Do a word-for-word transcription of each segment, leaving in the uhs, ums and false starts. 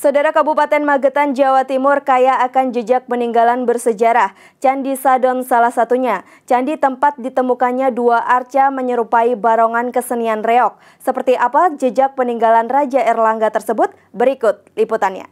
Saudara, Kabupaten Magetan, Jawa Timur kaya akan jejak peninggalan bersejarah. Candi Sadon salah satunya. Candi tempat ditemukannya dua arca menyerupai barongan kesenian reog. Seperti apa jejak peninggalan Raja Erlangga tersebut? Berikut liputannya.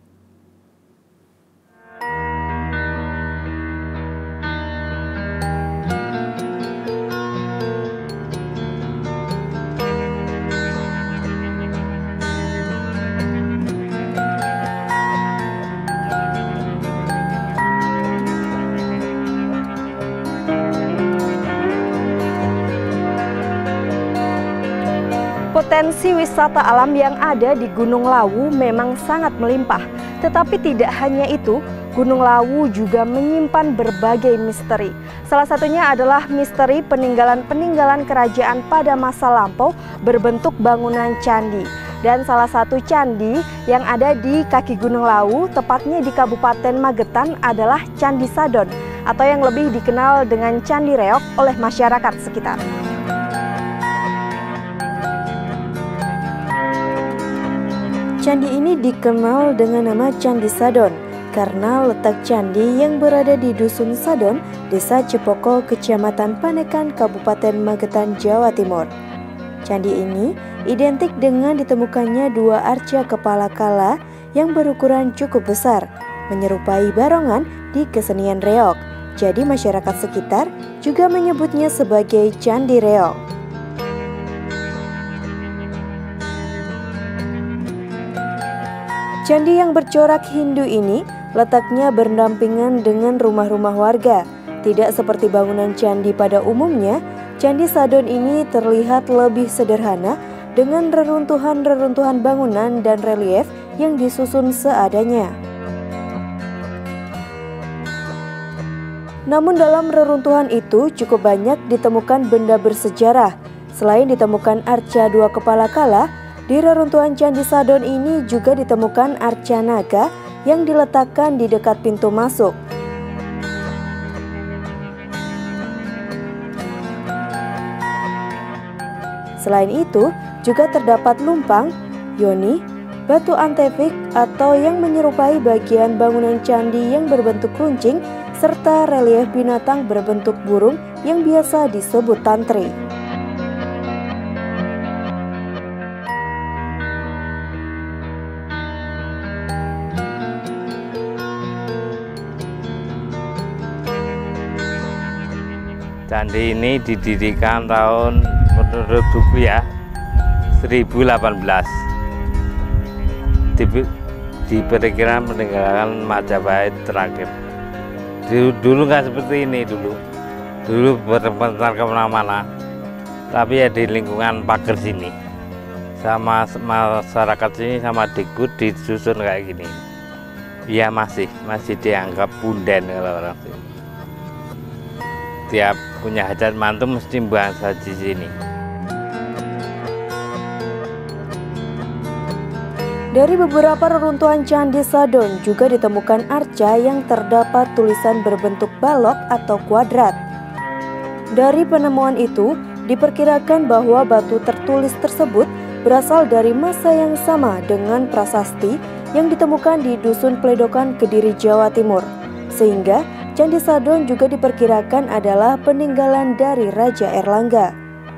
Potensi wisata alam yang ada di Gunung Lawu memang sangat melimpah. Tetapi tidak hanya itu, Gunung Lawu juga menyimpan berbagai misteri. Salah satunya adalah misteri peninggalan-peninggalan kerajaan pada masa lampau berbentuk bangunan candi. Dan salah satu candi yang ada di kaki Gunung Lawu, tepatnya di Kabupaten Magetan, adalah Candi Sadon, atau yang lebih dikenal dengan Candi Reog oleh masyarakat sekitar. Candi ini dikenal dengan nama Candi Sadon karena letak candi yang berada di Dusun Sadon, Desa Cepoko, Kecamatan Panekan, Kabupaten Magetan, Jawa Timur. Candi ini identik dengan ditemukannya dua arca kepala kala yang berukuran cukup besar, menyerupai barongan di kesenian reog. Jadi masyarakat sekitar juga menyebutnya sebagai Candi Reog. Candi yang bercorak Hindu ini letaknya berdampingan dengan rumah-rumah warga. Tidak seperti bangunan candi pada umumnya, Candi Sadon ini terlihat lebih sederhana dengan reruntuhan-reruntuhan bangunan dan relief yang disusun seadanya. Namun dalam reruntuhan itu cukup banyak ditemukan benda bersejarah. Selain ditemukan arca dua kepala kala, di reruntuhan Candi Sadon ini juga ditemukan arca naga yang diletakkan di dekat pintu masuk. Selain itu, juga terdapat lumpang, yoni, batu antefik atau yang menyerupai bagian bangunan candi yang berbentuk runcing, serta relief binatang berbentuk burung yang biasa disebut tantri. Candi ini didirikan tahun menurut buku ya seribu delapan belas. Di, diperkirakan peninggalan Majapahit terakhir. Dulu, dulu nggak seperti ini dulu. Dulu berpencar kemana-mana. Tapi ya di lingkungan pagar sini, sama masyarakat sini sama Dikbud disusun kayak gini. Ya masih masih dianggap punden kalau orang sini. Tiap punya hajat mantu mesti bahasa di sini. Dari beberapa reruntuhan Candi Sadon juga ditemukan arca yang terdapat tulisan berbentuk balok atau kuadrat. Dari penemuan itu, diperkirakan bahwa batu tertulis tersebut berasal dari masa yang sama dengan prasasti yang ditemukan di Dusun Pledokan, Kediri, Jawa Timur. Sehingga Candi Sadon juga diperkirakan adalah peninggalan dari Raja Erlangga.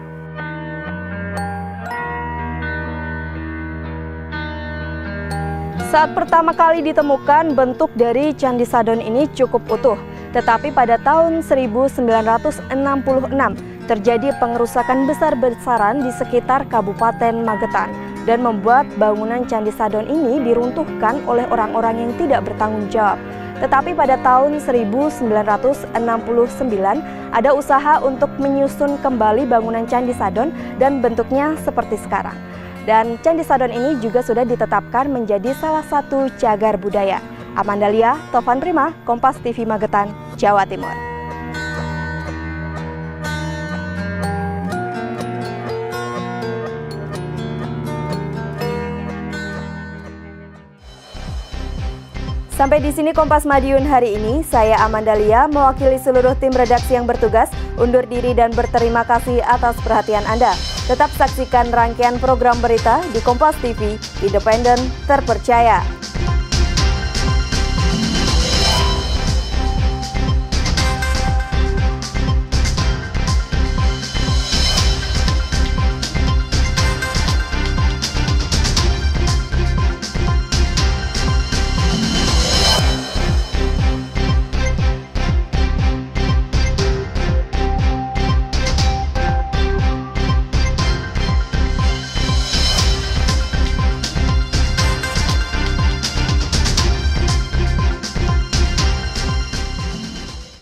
Saat pertama kali ditemukan, bentuk dari Candi Sadon ini cukup utuh. Tetapi pada tahun seribu sembilan ratus enam puluh enam terjadi pengerusakan besar-besaran di sekitar Kabupaten Magetan dan membuat bangunan Candi Sadon ini diruntuhkan oleh orang-orang yang tidak bertanggung jawab. Tetapi pada tahun seribu sembilan ratus enam puluh sembilan ada usaha untuk menyusun kembali bangunan Candi Sadon dan bentuknya seperti sekarang. Dan Candi Sadon ini juga sudah ditetapkan menjadi salah satu cagar budaya. Amandalia, Tovan Prima, Kompas T V Magetan, Jawa Timur. Sampai di sini Kompas Madiun hari ini. Saya Amandalia mewakili seluruh tim redaksi yang bertugas undur diri dan berterima kasih atas perhatian Anda. Tetap saksikan rangkaian program berita di Kompas T V, independen, terpercaya.